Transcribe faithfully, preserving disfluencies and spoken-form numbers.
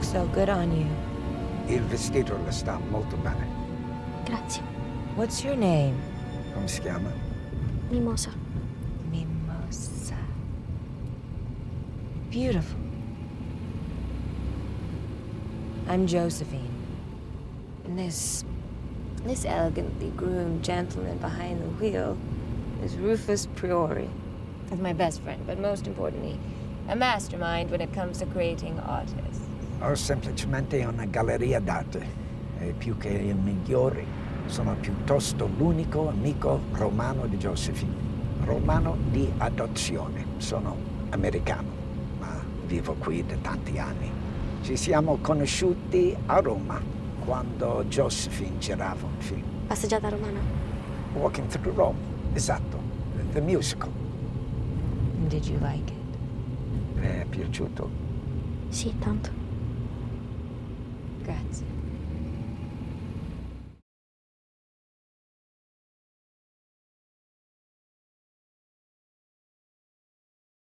looks so good on you. Il vestito le sta molto bene. Grazie. What's your name? Come si chiama? Mimosa. Mimosa. Beautiful. I'm Josephine. And this... this elegantly groomed gentleman behind the wheel is Rufus Priori. He's my best friend, but most importantly, a mastermind when it comes to creating artists. Ho semplicemente una galleria d'arte. E più che il migliore, sono piuttosto l'unico amico romano di Josephine. Romano di adozione. Sono americano, ma vivo qui da tanti anni. Ci siamo conosciuti a Roma, quando Josephine girava un film. Passeggiata romana. Walking through Rome, esatto, the musical. Did you like it? Le è piaciuto? Sì, tanto. Grazie.